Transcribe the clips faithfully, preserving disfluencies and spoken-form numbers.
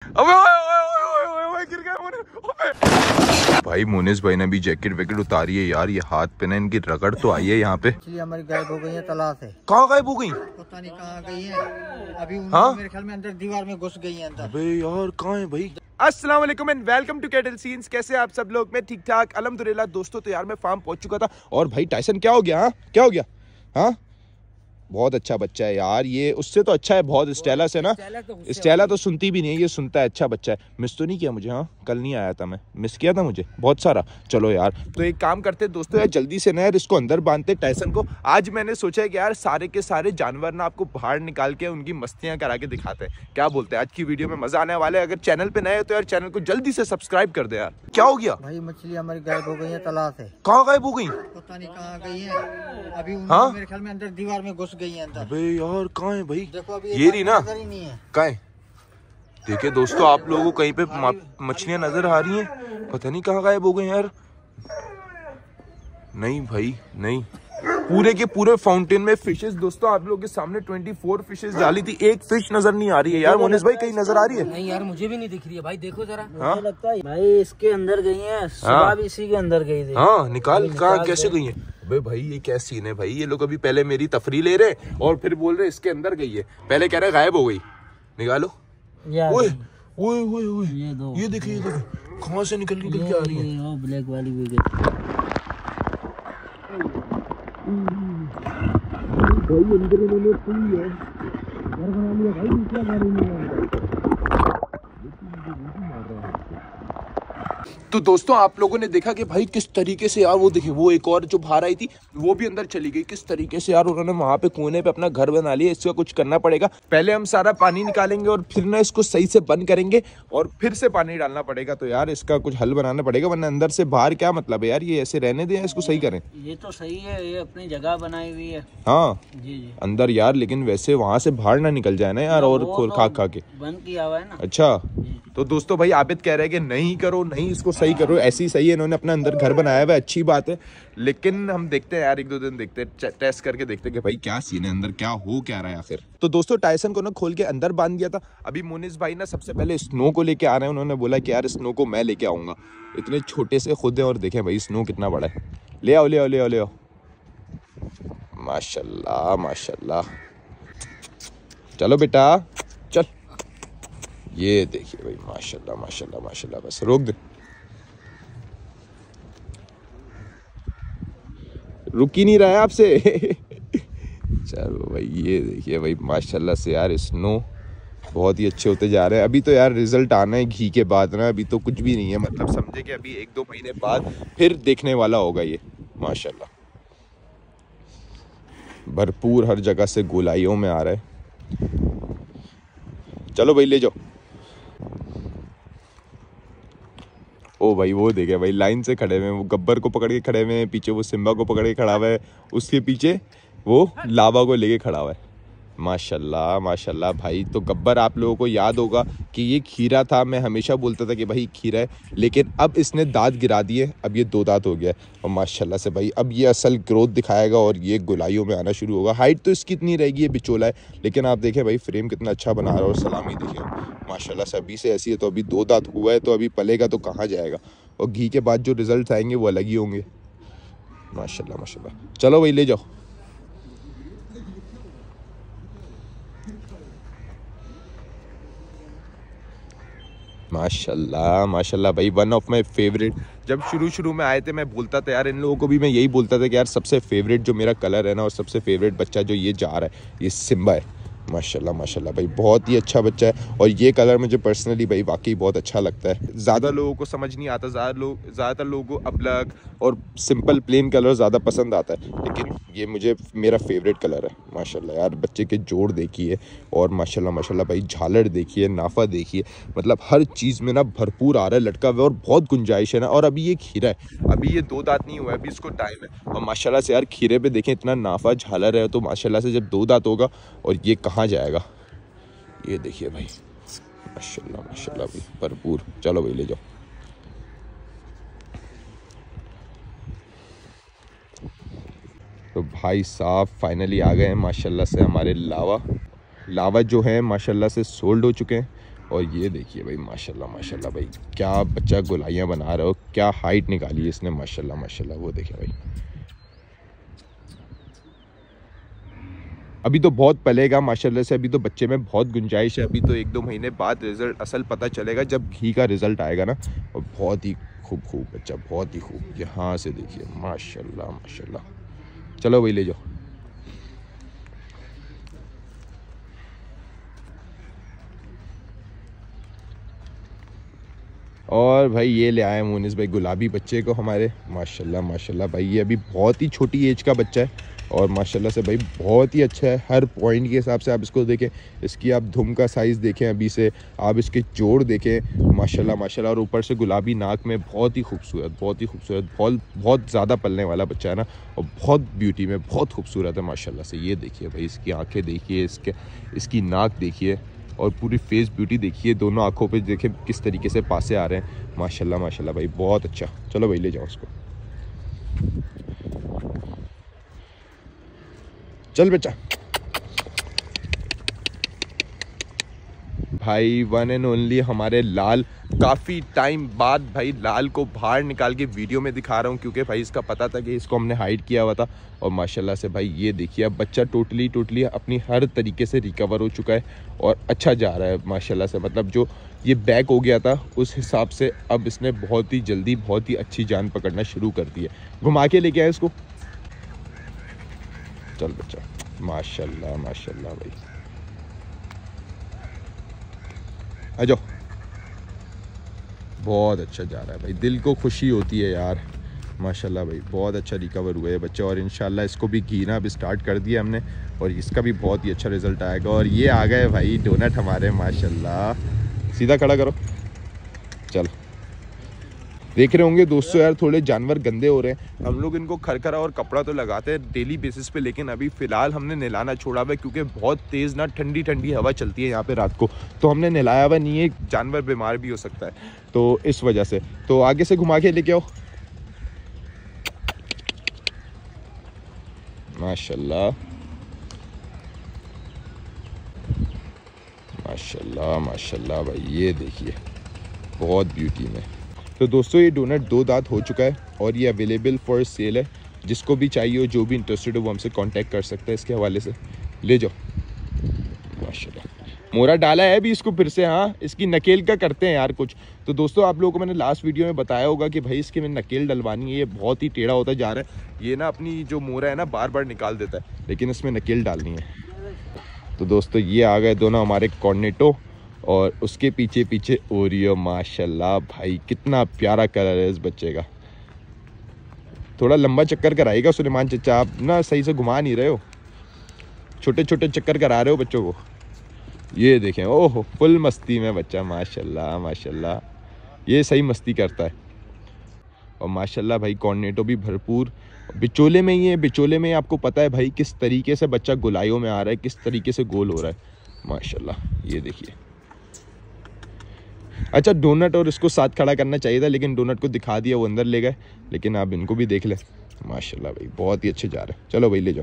अबे ओए ओए ओए ओए ओए गिर गया मोनिस। भाई मोनिस भाई ने भी जैकेट वैकेट उतारी है यार। ये हाथ पे ना इनकी रगड़ तो आई है यहाँ पे। इसलिए हमारी गायब हो गई है तालाब से। कहाँ गायब हो गई? पता नहीं कहाँ गई है अभी। हाँ? मेरे ख्याल में अंदर दीवार में घुस गई है अंदर। अबे यार कहाँ है भाई? अस्सलाम वालेकुम and welcome to cattle scenes. कैसे आप सब लोग? मैं ठीक ठाक अल्हम्दुलिल्लाह। दोस्तों तो यार मैं फार्म पहुंच चुका था। और भाई टाइसन क्या हो गया? हाँ क्या हो गया? हाँ बहुत अच्छा बच्चा है यार ये। उससे तो अच्छा है बहुत। स्टेला से ना, स्टेला तो सुनती भी नहीं है, ये सुनता है। अच्छा बच्चा है। मिस तो नहीं किया मुझे? हाँ कल नहीं आया था मैं। मिस किया था मुझे बहुत सारा। चलो यार तो एक काम करते दोस्तों यार, जल्दी से ना यार इसको अंदर बांधते टाइसन को। आज मैंने सोचा है कि यार सारे के सारे जानवर ना आपको बाहर निकाल के उनकी मस्तियां करा के दिखाते हैं। क्या बोलते हैं? आज की वीडियो में मजा आने वाला है। अगर चैनल पे नए हो तो यार चैनल को जल्दी से सब्सक्राइब कर दे यार। क्या हो गया? भाई मछली हमारी गायब हो गई है तालाब से। कहाँ गायब हो गई? पता नहीं कहाँ गई है अभी। हाँ? मेरे ख्याल में अंदर दीवार में घुस गई है अंदर। अबे यार कहाँ है भाई? देखो अभी ये रही ना? नहीं है कहाँ है? देखिए दोस्तों आप लोगों को कहीं पे मछलियां नजर आ रही हैं। पता नहीं कहाँ गायब हो गई यार। नहीं भाई नहीं। पूरे के पूरे फाउंटेन में फिशेस। दोस्तों आप लोगों के सामने चौबीस फिशेस डाली थी, एक फिश नजर नहीं आ रही है यार। मोनिस भाई कहीं नजर आ रही है? नहीं यार मुझे भी नहीं दिख रही है भाई। देखो जरा। हाँ? मुझे लगता है भाई इसके अंदर गई है। सुबह भी इसी के अंदर गई थी। हाँ निकाल। कहाँ कैसे गई है? अबे भाई ये क्या सीन है भाई? ये लोग अभी पहले मेरी तफरी ले रहे और फिर बोल रहे इसके अंदर गई है। पहले कह रहे गायब हो गई। निकालो। ओए ओए ओए ओए ये दो। ये देखिए ये देखिए कहाँ से निकल निकल के आ रही है। वो ब्लैक वाली भी गई भाई। अंदर इन्होंने पूरी है घर बना लिया भाई। दूसरा घर ही नहीं है। तो दोस्तों आप लोगों ने देखा कि भाई किस तरीके से यार वो देखिए वो एक और जो बाहर आई थी वो भी अंदर चली गई। किस तरीके से यार उन्होंने वहां पे कोने पे अपना घर बना लिया। इसका कुछ करना पड़ेगा। पहले हम सारा पानी निकालेंगे और फिर ना इसको सही से बंद करेंगे और फिर से पानी डालना पड़ेगा। तो यार इसका कुछ हल बनाना पड़ेगा वरना अंदर से बाहर क्या मतलब है यार। ये ऐसे रहने दें, इसको सही करें। ये तो सही है, ये अपनी जगह बनाई हुई है। हाँ जी जी अंदर यार, लेकिन वैसे वहां से बाहर ना निकल जाए ना यार। और खोल खा खा के बंद किया हुआ है ना। अच्छा तो दोस्तों भाई आबिद कह रहे हैं कि नहीं करो, नहीं इसको सही करो। ऐसी सही है, इन्होंने अपना अंदर घर बनाया हुआ है, अच्छी बात है। लेकिन हम देखते हैं यार, एक दो दिन देखते हैं, टेस्ट करके देखते हैं कि भाई क्या सीन है अंदर, क्या हो क्या रहा है आखिर। तो दोस्तों टाइसन को ना खोल के अंदर बांध दिया था। अभी मोनिस भाई ना सबसे पहले स्नो को लेके आ रहे हैं। उन्होंने बोला कि यार स्नो को मैं लेके आऊंगा। इतने छोटे से खुद है और देखें भाई स्नो कितना बड़ा है। ले आओ ले आओ ले आओ ले आओ। माशाल्लाह माशाल्लाह। चलो बेटा चल। ये देखिए भाई माशाल्लाह माशाल्लाह माशाल्लाह। बस रोक दे, रुक ही नहीं रहा है आपसे। चलो भाई ये देखिए भाई माशाल्लाह से यार स्नो बहुत ही अच्छे होते जा रहे हैं। अभी तो यार रिजल्ट आना है घी के बाद ना। अभी तो कुछ भी नहीं है, मतलब समझे कि अभी एक दो महीने बाद फिर देखने वाला होगा ये। माशाल्लाह भरपूर हर जगह से गोलाइयों में आ रहा है। चलो भाई ले जाओ। ओ भाई वो देखे भाई लाइन से खड़े हुए हैं। वो गब्बर को पकड़ के खड़े हुए हैं, पीछे वो सिम्बा को पकड़ के खड़ा हुआ है, उसके पीछे वो लावा को लेके खड़ा हुआ है। माशाल्लाह माशाल्लाह भाई। तो गब्बर आप लोगों को याद होगा कि ये खीरा था। मैं हमेशा बोलता था कि भाई खीरा है, लेकिन अब इसने दांत गिरा दिए। अब ये दो दांत हो गया है और माशाल्लाह से भाई अब ये असल ग्रोथ दिखाएगा और ये गोलाइयों में आना शुरू होगा। हाइट तो इसकी इतनी रहेगी, ये बिचोला है, लेकिन आप देखें भाई फ्रेम कितना अच्छा बना रहा है। और सलामी देखिए माशाल्लाह से अभी से ऐसी है। तो अभी दो दांत हुआ है तो अभी पलेगा तो कहाँ जाएगा। और घी के बाद जो रिजल्ट आएंगे वो अलग ही होंगे। माशाल्लाह माशाल्लाह। चलो भाई ले जाओ। माशाल्लाह माशाल्लाह भाई वन ऑफ माय फेवरेट। जब शुरू शुरू में आए थे मैं बोलता था यार इन लोगों को भी, मैं यही बोलता था कि यार सबसे फेवरेट जो मेरा कलर है ना और सबसे फेवरेट बच्चा जो ये जा रहा है ये सिम्बा है। माशाल्लाह माशाल्लाह भाई बहुत ही अच्छा बच्चा है। और ये कलर मुझे पर्सनली भाई वाकई बहुत अच्छा लगता है। ज़्यादा लोगों को समझ नहीं आता, ज़्यादा लोग ज़्यादातर लोगों को अबलग और सिंपल प्लेन कलर ज़्यादा पसंद आता है, लेकिन ये मुझे मेरा फेवरेट कलर है। माशाल्लाह यार बच्चे के जोड़ देखिए और माशाल्लाह माशाल्लाह भाई झालर देखिए, नाफा देखिए, मतलब हर चीज़ में ना भरपूर आ रहा है, लटका हुआ और बहुत गुंजाइश है ना। और अभी ये खीरा है, अभी ये दो दांत नहीं हुआ है, अभी इसको टाइम है। और माशाल्लाह से यार खीरे पे देखें इतना नाफा झालर है, तो माशाल्लाह से जब दो दांत होगा और ये कहाँ जाएगा। ये देखिए भाई माशाल्लाह माशाल्लाह भाई भरपूर। चलो भाई ले जाओ। तो भाई साहब फाइनली आ गए हैं माशाल्लाह से हमारे लावा। लावा जो है माशाल्लाह से सोल्ड हो चुके हैं और ये देखिए भाई माशाल्लाह माशाल्लाह भाई, क्या बच्चा गोलाइयाँ बना रहा हो, क्या हाइट निकाली है इसने माशाल्लाह माशाल्लाह। वो देखिए भाई, अभी तो बहुत पलेगा माशाल्लाह से, अभी तो बच्चे में बहुत गुंजाइश है। अभी तो एक दो महीने बाद रिजल्ट असल पता चलेगा, जब घी का रिजल्ट आएगा ना। और बहुत ही खूब खूब बच्चा, बहुत ही खूब। यहाँ से देखिए माशाल्लाह माशाल्लाह। चलो भाई ले जाओ। और भाई ये ले आए मुनिस भाई गुलाबी बच्चे को हमारे, माशाल्लाह माशाल्लाह भाई। ये अभी बहुत ही छोटी एज का बच्चा है और माशाल्लाह से भाई बहुत ही अच्छा है हर पॉइंट के हिसाब से। आप इसको देखें, इसकी आप धुम का साइज़ देखें, अभी से आप इसके जोड़ देखें माशाल्लाह माशाल्लाह। और ऊपर से गुलाबी नाक में, बहुत ही खूबसूरत, बहुत ही खूबसूरत, बहुत बहुत ज़्यादा पलने वाला बच्चा है ना। और बहुत ब्यूटी में बहुत खूबसूरत है माशाल्लाह से। ये देखिए भाई, इसकी आँखें देखिए, इसके इसकी नाक देखिए और पूरी फेस ब्यूटी देखिए। दोनों आँखों पे देखें किस तरीके से पासे आ रहे हैं माशाल्लाह माशाल्लाह भाई, बहुत अच्छा। चलो भाई ले जाओ उसको, चल बच्चा। भाई वन एंड ओनली हमारे लाल, काफ़ी टाइम बाद भाई लाल को बाहर निकाल के वीडियो में दिखा रहा हूँ, क्योंकि भाई इसका पता था कि इसको हमने हाइड किया हुआ था। और माशाल्लाह से भाई ये देखिए, अब बच्चा टोटली टोटली अपनी हर तरीके से रिकवर हो चुका है और अच्छा जा रहा है माशाल्लाह से। मतलब जो ये बैक हो गया था उस हिसाब से अब इसने बहुत ही जल्दी बहुत ही अच्छी जान पकड़ना शुरू कर दी है। घुमा के लेके आए इसको, चल बच्चा। माशाल्लाह माशाल्लाह भाई, आ जाओ। बहुत अच्छा जा रहा है भाई, दिल को खुशी होती है यार माशाल्लाह भाई। बहुत अच्छा रिकवर हुआ है बच्चा और इंशाल्लाह इसको भी घीना अब स्टार्ट कर दिया हमने और इसका भी बहुत ही अच्छा रिजल्ट आएगा। और ये आ गए भाई डोनट हमारे माशाल्लाह। सीधा खड़ा करो, चलो। देख रहे होंगे दोस्तों यार, थोड़े जानवर गंदे हो रहे हैं। हम लोग इनको खरखरा और कपड़ा तो लगाते हैं डेली बेसिस पे, लेकिन अभी फ़िलहाल हमने नहलाना छोड़ा हुआ है क्योंकि बहुत तेज़ ना ठंडी ठंडी हवा चलती है यहाँ पे रात को, तो हमने नहलाया हुआ नहीं है। जानवर बीमार भी हो सकता है तो इस वजह से। तो आगे से घुमा के लेके आओ। माशाल्लाह माशाल्लाह माशाल्लाह भाई, ये देखिए बहुत ब्यूटी में। तो दोस्तों ये डोनट दो दांत हो चुका है और ये अवेलेबल फॉर सेल है। जिसको भी चाहिए हो, जो भी इंटरेस्टेड हो, वो हमसे कांटेक्ट कर सकता है इसके हवाले से। ले जाओ माशाल्लाह। मोरा डाला है अभी इसको फिर से, हाँ इसकी नकेल का करते हैं यार कुछ। तो दोस्तों आप लोगों को मैंने लास्ट वीडियो में बताया होगा कि भाई इसकी मैंने नकेल डलवानी है। ये बहुत ही टेढ़ा होता जा रहा है, ये ना अपनी जो मोरा है ना बार बार निकाल देता है, लेकिन इसमें नकेल डालनी है। तो दोस्तों ये आ गए दोनों हमारे कॉर्नेटो और उसके पीछे पीछे ओरियो। माशाल्लाह भाई कितना प्यारा कलर है इस बच्चे का। थोड़ा लंबा चक्कर कराइएगा सुलेमान चचा, आप ना सही से घुमा नहीं रहे हो, छोटे छोटे चक्कर करा रहे हो बच्चों को। ये देखें, ओहो फुल मस्ती में बच्चा माशाल्लाह माशाल्लाह, ये सही मस्ती करता है। और माशाल्लाह भाई कॉर्नेटो भी भरपूर बिचोले में ही है। बिचोले में आपको पता है भाई किस तरीके से बच्चा गोलाइयों में आ रहा है, किस तरीके से गोल हो रहा है माशाल्लाह। ये देखिए, अच्छा डोनट और इसको साथ खड़ा करना चाहिए था, लेकिन डोनट को दिखा दिया, वो अंदर ले गए। लेकिन आप इनको भी देख लें माशाल्लाह भाई, बहुत ही अच्छे जा रहे हैं। चलो भाई ले जाओ।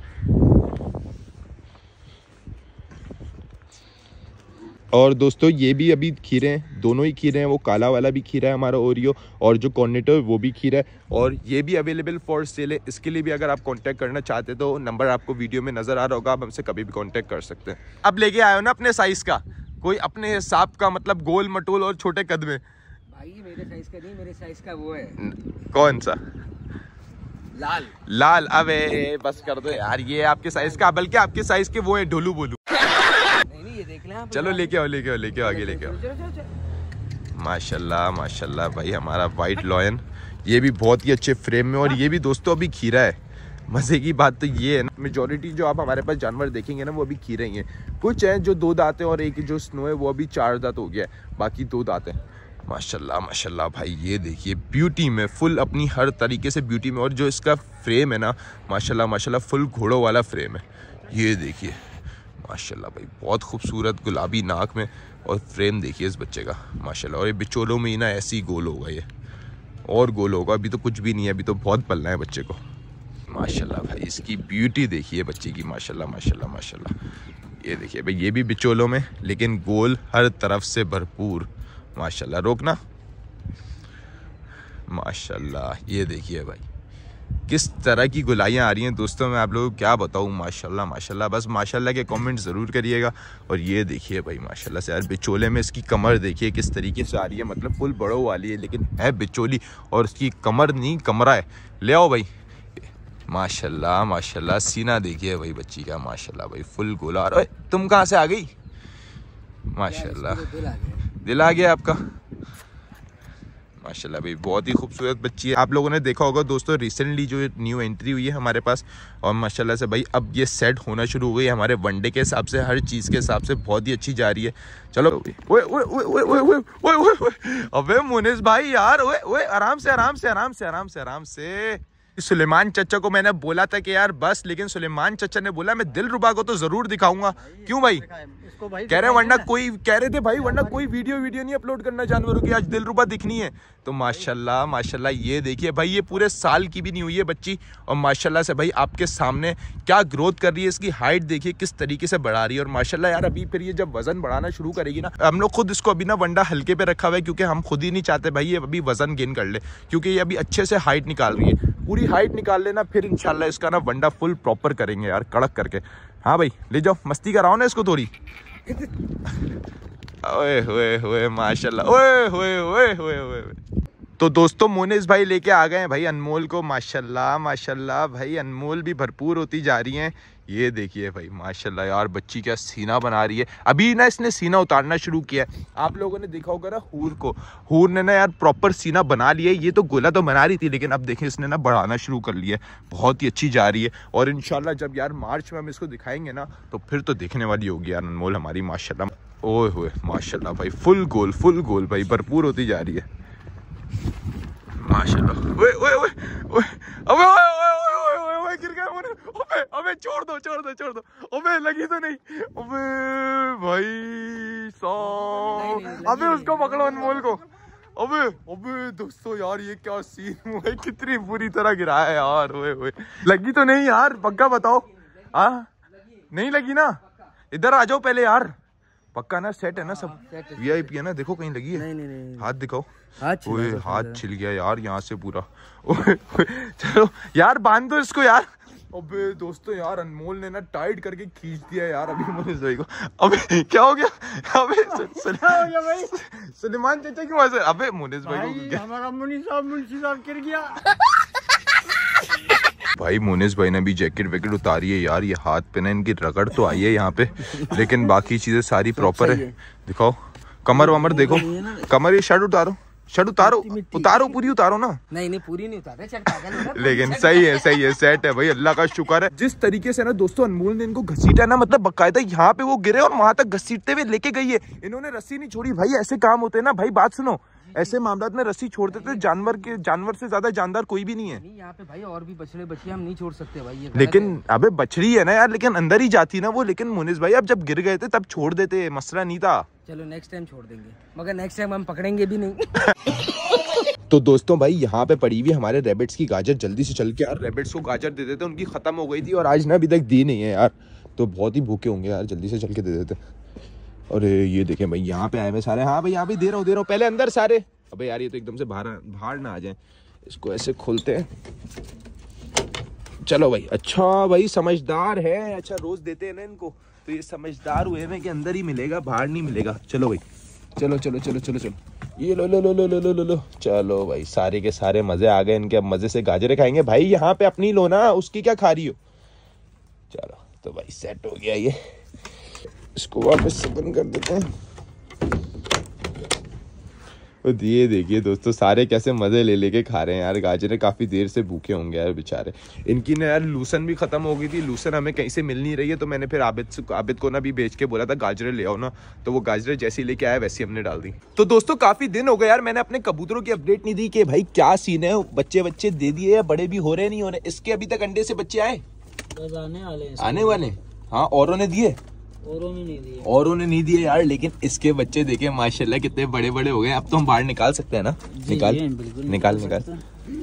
और दोस्तों ये भी अभी खीरे हैं, दोनों ही खीरे हैं। वो काला वाला भी खीरा है हमारा ओरियो, और जो कॉर्नेटो है वो भी खीरा है। और ये भी अवेलेबल फॉर सेल है। इसके लिए भी अगर आप कांटेक्ट करना चाहते तो नंबर आपको वीडियो में नज़र आ रहा होगा, आप हमसे कभी भी कांटेक्ट कर सकते हैं। अब लेके आए हो ना अपने साइज़ का, कोई अपने हिसाब का, मतलब गोल मटोल और छोटे कद में। भाई मेरे साइज का नहीं, मेरे साइज का वो है। कौन सा? लाल लाल। अबे बस कर दो यार, ये आपके साइज का, बल्कि आपके साइज के वो है ढोलू बोलू। नहीं नहीं, ये देख लें आप। चलो लेके आओ लेके आओ लेके आओ आगे लेके आओ। माशाल्लाह माशाल्लाह भाई हमारा वाइट लॉयन, ये भी बहुत ही अच्छे फ्रेम में। और ये भी दोस्तों अभी खीरा है। मज़े की बात तो ये है ना, मेजॉरिटी जो आप हमारे पास जानवर देखेंगे ना वो अभी खीरे ही हैं। कुछ हैं जो दो दांत हैं और एक जो स्नो है वो अभी चार दांत हो गया है, बाकी दो दांत हैं। माशाल्लाह माशाल्लाह भाई, ये देखिए ब्यूटी में, फुल अपनी हर तरीके से ब्यूटी में। और जो इसका फ्रेम है ना माशाल्लाह माशाल्लाह फुल घोड़ों वाला फ्रेम है। ये देखिए माशाल्लाह भाई, बहुत खूबसूरत गुलाबी नाक में। और फ्रेम देखिए इस बच्चे का माशाल्लाह। और ये बिचोलों में ही ना ऐसे ही गोल होगा, ये और गोल होगा। अभी तो कुछ भी नहीं है, अभी तो बहुत पलना है बच्चे को माशाल्लाह भाई। इसकी ब्यूटी देखिए बच्चे की माशाल्लाह माशाल्लाह माशाल्लाह। ये देखिए भाई, ये भी बिचौलों में, लेकिन गोल हर तरफ से भरपूर माशाल्लाह। रोकना माशाल्लाह। ये देखिए भाई किस तरह की गुलाइयाँ आ रही हैं दोस्तों, मैं आप लोगों को क्या बताऊँ। माशाल्लाह माशाल्लाह, बस माशाल्लाह के कमेंट ज़रूर करिएगा। और ये देखिए भाई माशाल्लाह से यार बिचौले में इसकी कमर देखिए किस तरीके से आ रही है, मतलब फुल बड़ों वाली है लेकिन है बिचौली, और इसकी कमर नहीं कमरा है। ले आओ भाई माशाल्लाह माशाल्लाह। सीना देखिए भाई बच्ची का माशाल्लाह भाई फुल गोला। अरे तुम कहाँ से आ गई माशाल्लाह, दिल आ गया आपका माशाल्लाह भाई। बहुत ही खूबसूरत बच्ची है। आप लोगों ने देखा होगा दोस्तों रिसेंटली जो न्यू एंट्री हुई है हमारे पास, और माशाल्लाह से भाई अब ये सेट होना शुरू हो गई है हमारे वनडे के हिसाब से, हर चीज़ के हिसाब से बहुत ही अच्छी जा रही है। चलो ओए ओए ओए ओए ओए ओए ओए ओए, अबे मुनीस भाई यार, ओए ओए आराम से आराम से आराम से आराम से आराम से। सुलेमान चचा को मैंने बोला था कि यार बस, लेकिन सुलेमान चचा ने बोला मैं दिलरुबा को तो जरूर दिखाऊंगा। क्यों भाई? इसको भाई कह रहे वरना कोई कह रहे थे भाई वरना कोई वीडियो वीडियो नहीं अपलोड करना जानवरों की, आज दिलरुबा दिखनी है। तो माशाल्लाह माशाल्लाह ये देखिए भाई, ये पूरे साल की भी नहीं हुई है बच्ची, और माशाल्लाह से भाई आपके सामने क्या ग्रोथ कर रही है। इसकी हाइट देखिए किस तरीके से बढ़ा रही है। और माशाल्लाह यार अभी फिर ये जब वजन बढ़ाना शुरू करेगी ना, हम लोग खुद इसको अभी ना वंडा हल्के पे रखा हुआ है, क्योंकि हम खुद ही नहीं चाहते भाई ये अभी वजन गेन कर ले, क्योंकि ये अभी अच्छे से हाइट निकाल रही है। पूरी हाइट निकाल लेना फिर इंशाल्लाह इसका ना वंडा फुल प्रॉपर करेंगे यार, कड़क करके। हाँ भाई ले जाओ, मस्ती कराओ ना इसको थोड़ी। ओए होए होए माशाल्लाह, ओए होए होए होए होए। तो दोस्तों मोनिस भाई लेके आ गए हैं भाई अनमोल को। माशाल्लाह माशाल्लाह भाई अनमोल भी भरपूर होती जा रही हैं। ये देखिए भाई माशाल्लाह यार बच्ची क्या सीना बना रही है। अभी ना इसने सीना उतारना शुरू किया है। आप लोगों ने देखा होगा ना हूर को, हूर ने ना यार प्रॉपर सीना बना लिया है। ये तो गोला तो बना रही थी, लेकिन अब देखिए इसने ना बढ़ाना शुरू कर लिया है। बहुत ही अच्छी जा रही है। और इंशाल्लाह जब यार मार्च में हम इसको दिखाएंगे ना, तो फिर तो देखने वाली होगी यार अनमोल हमारी माशाल्लाह। ओए होए माशाल्लाह भाई फुल गोल फुल गोल भाई भरपूर होती जा रही है माशाल्लाह। ओए ओए ओए ओए अबे ओए ओए ओए ओए ओए गिर गया मुझे। अबे अबे छोड़ दो छोड़ दो छोड़ दो। अबे लगी तो नहीं। अबे भाई सौ, अबे उसको पकड़ो अनमोल को। अबे अबे दोस्तों यार ये क्या सीन हुआ है, कितनी बुरी तरह गिराया है यार। ओए ओए लगी तो नहीं यार, पक्का बताओ। हाँ नहीं लगी ना, इधर आ जाओ पहले यार। पक्का ना सेट है ना सब, वीआईपी है ना। देखो कहीं लगी है? नहीं, नहीं, नहीं। हाथ दिखाओ। हाथ ओए हाथ छिल गया यार यहाँ से पूरा। ओए चलो यार बांध दो इसको यार। अबे दोस्तों यार अनमोल ने ना टाइट करके खींच दिया यार अभी मुनीस भाई को। अबे क्या हो गया? अबे सुलेमान चाचा की वजह से। अबे मुनीस भाई को हमारा मुनीस साहब मुंशी साहब गिर गया। भाई मोनिस भाई ने भी जैकेट वैकेट उतारी है यार। ये हाथ पे ना इनकी रगड़ तो आई है यहाँ पे, लेकिन बाकी चीजें सारी प्रॉपर है। दिखाओ कमर वमर देखो, कमर। ये शर्ट उतारो, शर्ट उतारो उतारो पूरी उतारो ना। नहीं नहीं पूरी नहीं उतार रहे, लेकिन सही है सही है, सेट है भाई, अल्लाह का शुक्र है। जिस तरीके से ना दोस्तों अनमोल ने इनको घसीटा ना, मतलब बकायदा यहाँ पे वो गिरे और वहां तक घसीटते हुए लेके गई है। इन्होंने रस्सी नहीं छोड़ी भाई। ऐसे काम होते हैं ना भाई, बात सुनो, ऐसे मामला में रस्सी छोड़ देते। जानवर के जानवर से ज्यादा जानदार कोई भी नहीं है। नहीं यहाँ पे भाई और भी बछड़े बछियां हम नहीं छोड़ सकते भाई, ये लेकिन अबे बछड़ी है ना यार, लेकिन अंदर ही जाती ना वो। लेकिन मुनीस भाई अब जब गिर गए थे तब छोड़ देते, मसला नहीं था। चलो नेक्स्ट टाइम छोड़ देंगे, मगर नेक्स्ट टाइम हम पकड़ेंगे भी नहीं। तो दोस्तों भाई यहाँ पे पड़ी हुई हमारे रैबिट्स की गाजर। जल्दी से चल के यार रैबिट्स को गाजर दे देते, उनकी खत्म हो गई थी और आज ना अभी तक दी नहीं है यार, तो बहुत ही भूखे होंगे यार। जल्दी से चल के दे देते। अरे ये देखें भाई यहाँ पे आए हुए सारे। हाँ भाई यहाँ पे दे रहा हूँ दे रहा हूँ पहले अंदर सारे। अबे यार ये तो एकदम से बाहर बाहर ना आ जाए। इसको ऐसे खोलते हैं। चलो भाई, अच्छा भाई समझदार है। अच्छा रोज देते हैं ना इनको, तो ये समझदार हुए हैं कि अंदर ही मिलेगा, बाहर नहीं मिलेगा। चलो भाई चलो चलो चलो चलो चलो, ये लो लो लो लो लो लो लो लो। चलो भाई सारे के सारे मजे आ गए इनके। अब मजे से गाजरे खाएंगे भाई। यहाँ पे अपनी लो ना, उसकी क्या खा रही हो। चलो तो भाई सेट हो गया ये। इसको वापस से बंद कर देते हैं। ये देखिए दोस्तों सारे कैसे मजे ले लेके खा रहे हैं यार गाजरे। काफी देर से भूखे होंगे यार बेचारे। इनकी ना यार लूसन भी खत्म हो गई थी। लूसन हमें कहीं से मिल नहीं रही है, तो मैंने फिर आबिद आबिद को ना भी बेच के बोला था गाजरे ले आओ ना, तो वो गाजरे जैसे ही लेके आया वैसे हमने डाल दी। तो दोस्तों काफी दिन हो गए यार, मैंने अपने कबूतरों की अपडेट नहीं दी कि भाई क्या सीन है। बच्चे बच्चे दे दिए या बड़े भी हो रहे नहीं हो रहे। इसके अभी तक अंडे से बच्चे आए आने वाले आने वाले। हाँ औरों ने दिए, औरों ने नहीं दिए औरों ने नहीं दिए यार, लेकिन इसके बच्चे देखे माशाल्लाह कितने बड़े बड़े हो गए। अब तो हम बाहर निकाल सकते हैं ना। निकाल निकाल निकाल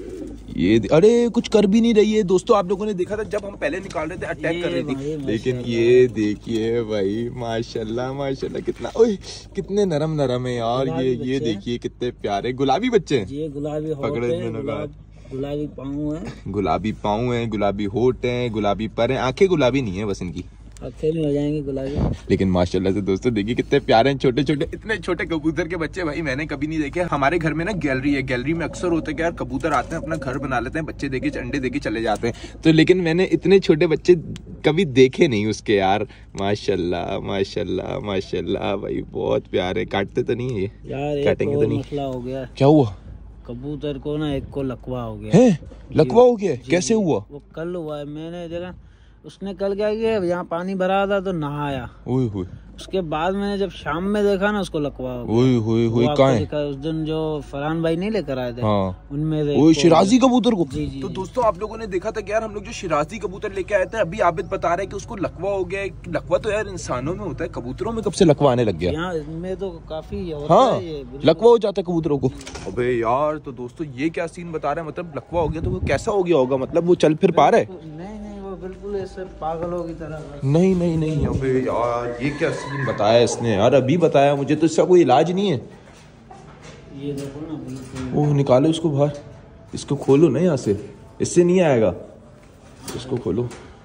ये अरे कुछ कर भी नहीं रही है दोस्तों। आप लोगों ने देखा था जब हम पहले निकाल रहे थे अटैक कर रही थी, लेकिन ये देखिए भाई माशाल्लाह माशाल्लाह कितना ओए कितने नरम नरम है यार। ये ये देखिए कितने प्यारे गुलाबी बच्चे हैं। ये गुलाबी पकड़े गुलाबी पाँव है, गुलाबी पाँव है, गुलाबी होठ है, गुलाबी पर है, आंखें गुलाबी नहीं है बस इनकी, आंखें नहीं हो जाएंगी गुलाबी। लेकिन माशाल्लाह से दोस्तों देखिए कितने प्यारे हैं छोटे छोटे। इतने छोटे कबूतर के बच्चे भाई मैंने कभी नहीं देखे। हमारे घर में ना गैलरी है, गैलरी में अक्सर होता है कि यार कबूतर आते हैं अपना घर बना लेते हैं, बच्चे देके अंडे देके चले जाते हैं, तो लेकिन मैंने इतने छोटे बच्चे कभी देखे नहीं उसके यार। माशाल्लाह माशाल्लाह माशाल्लाह भाई बहुत प्यारे। काटते तो नहीं है ये यार? काटेंगे तो नहीं? मसला हो गया। क्या हुआ? कबूतर को ना एक को लकवा हो गया है। लकवा हो गया? कैसे हुआ? वो कल हुआ है, मैंने देखा। उसने कल क्या किया, यहाँ पानी भरा था तो नहाया, ओए होए। उसके बाद मैंने जब शाम में देखा ना उसको लकवा हो गया। ओए होए होए कहाँ है? उस दिन जो फरहान भाई नहीं लेकर आए थे, हाँ। उनमें से ओए शिराजी कबूतर को। जी जी। तो दोस्तों आप लोगों ने देखा था कि यार हम लोग जो शिराजी कबूतर लेके आए थे, अभी आबिद बता रहे हैं कि उसको लकवा हो गया। लकवा तो यार इंसानों में होता है, कबूतरों में कब से लकवा आने लग गया? यहाँ इनमें तो काफी होता हाँ है ये, लकवा हो जाता है कबूतरों को। अबे यार तो दोस्तों ये क्या सीन बता रहे हैं, मतलब लकवा हो गया तो वो कैसा हो गया होगा? मतलब वो चल फिर पा रहा है? नहीं नहीं वो बिल्कुल ऐसे पागलों की तरह। नहीं नहीं नहीं। अबे यार ये क्या सीन बताया इसने यार, अभी बताया मुझे, तो इसका कोई इलाज नहीं है? ये देखो ना बिल्कुल। ओह निकालो इसको बाहर, इसको खोलो ना यहाँ से, इससे नहीं आएगा, इसको खोलो।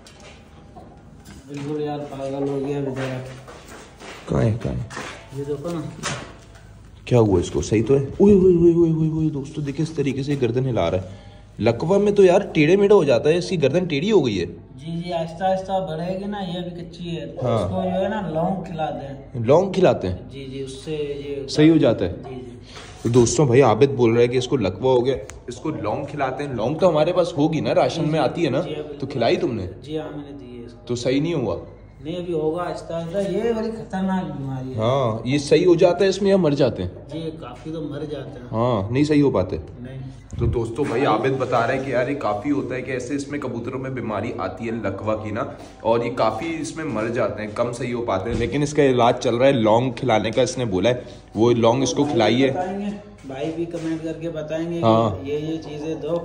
बिल्कुल यार पागल हो गया बेचारा। कहाँ है कहाँ है? ये देखो ना क्या हुआ इसको? सही तो है? ओए ओए ओए ओए ओए ओए दोस्तों देखिए इस तरीके से गर्दन हिला रहा है। लकवा में तो यार टेढ़े मेढ़े हो जाता है, इसकी गर्दन टेढ़ी हो गई है। जी जी आहिस्ता आहिस्ता बढ़ेगी ना, ये भी कच्ची है। हाँ। इसको जो है ना लौंग खिलाते हैं। लौंग खिलाते हैं? जी जी उससे ये सही हो जाता है। जी जी। तो दोस्तों भाई आबिद बोल रहा है कि इसको लकवा हो गया, इसको लौंग खिलाते हैं। लौंग तो हमारे पास होगी ना, राशन में आती है ना, तो खिलाई तुमने? जी हाँ मैंने दी है इसको। तो सही नहीं हुआ? नहीं अभी होगा आहिस्ता आहिस्ता, ये बड़ी खतरनाक बीमारी है। हाँ ये सही हो जाता है इसमें या मर जाते हैं? जी काफी तो मर जाते हैं। हाँ नहीं सही हो पाते। नहीं तो दोस्तों भाई आबिद बता रहे हैं कि यार ये काफ़ी होता है कि ऐसे इसमें कबूतरों में बीमारी आती है लकवा की ना, और ये काफ़ी इसमें मर जाते हैं, कम सही हो पाते हैं, लेकिन इसका इलाज चल रहा है लौंग खिलाने का। इसने बोला है वो लौंग इसको खिलाइए। भाई भी कमेंट करके बताएंगे हाँ। ये ये चीजें दो।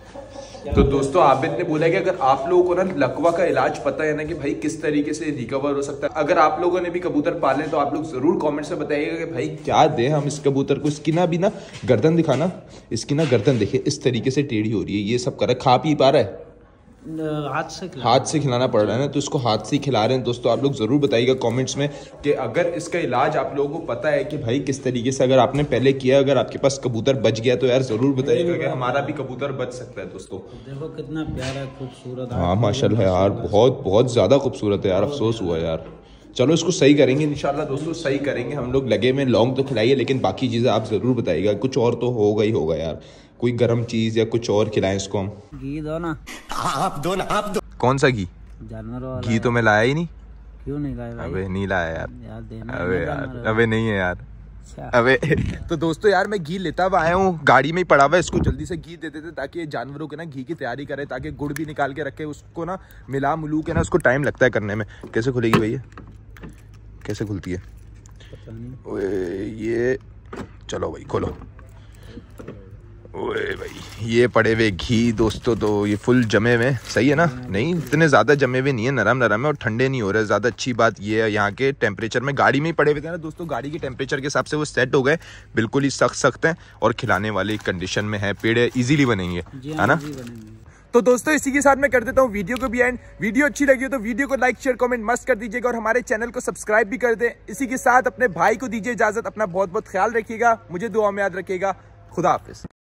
तो दोस्तों आबिद ने बोला कि अगर आप लोगों को ना लकवा का इलाज पता है ना कि भाई किस तरीके से रिकवर हो सकता है, अगर आप लोगों ने भी कबूतर पाले तो आप लोग जरूर कमेंट से बताइएगा कि भाई क्या दें हम इस कबूतर को। इसकी ना भी ना गर्दन दिखाना, इसकी ना गर्दन देखिए इस तरीके से टेढ़ी हो रही है, ये सब कर रहा है। खा पी पा रहा है? हाथ से हाथ से खिलाना पड़ रहा है ना, तो इसको हाथ से ही खिला रहे हैं। दोस्तों आप लोग जरूर बताइएगा कमेंट्स में कि अगर इसका इलाज आप लोगों को पता है कि भाई किस तरीके से, अगर आपने पहले किया, अगर आपके पास कबूतर बच गया तो यार जरूर बताइएगा कि हमारा भी कबूतर बच सकता है। दोस्तों देखो कितना प्यारा खूबसूरत। हाँ माशाल्लाह यार बहुत बहुत ज्यादा खूबसूरत है यार, अफसोस हुआ यार। चलो इसको सही करेंगे इंशाल्लाह दोस्तों, सही करेंगे हम लोग। लगे में लौंग तो खिलाइए, लेकिन बाकी चीजें आप जरूर बताइएगा, कुछ और तो होगा ही होगा यार, कोई गर्म चीज या कुछ और खिलाएं इसको हम। घी दो ना। आप दो ना आप दो। कौन सा घी? जानवरों वाला घी तो मैं लाया ही नहीं। क्यों नहीं लाए भाई? अबे नहीं लाया यार, यार देना। अबे यार अबे नहीं है यार, अबे। तो दोस्तों यार मैं घी लेता हुआ आया हूँ, गाड़ी में ही पड़ा हुआ है, इसको जल्दी से घी दे देते ताकि जानवरों के ना घी की तैयारी करे, ताकि गुड़ भी निकाल के रखे, उसको ना मिला मिलू के ना, उसको टाइम लगता है करने में। कैसे खुलेगी भैया? कैसे खुलती है? पता नहीं। ओए ये चलो भाई खोलो। ओए भाई ये पड़े हुए घी दोस्तों, तो ये फुल जमे हुए, सही है ना? नहीं इतने ज़्यादा जमे हुए नहीं है, नरम नरम है और ठंडे नहीं हो रहे ज़्यादा। अच्छी बात ये है यहाँ के टेम्परेचर में, गाड़ी में ही पड़े हुए थे ना दोस्तों, गाड़ी के टेम्परेचर के हिसाब से वो सेट हो गए, बिल्कुल ही सख्त सख्त हैं और खिलाने वाली कंडीशन में है। पेड़ इजीली बनेंगे, है ना? तो दोस्तों इसी के साथ मैं कर देता हूँ वीडियो को भी एंड। वीडियो अच्छी लगी हो तो वीडियो को लाइक शेयर कमेंट मस्त कर दीजिएगा और हमारे चैनल को सब्सक्राइब भी कर दें। इसी के साथ अपने भाई को दीजिए इजाजत, अपना बहुत बहुत ख्याल रखिएगा, मुझे दुआ में याद रखिएगा। खुदा हाफिज।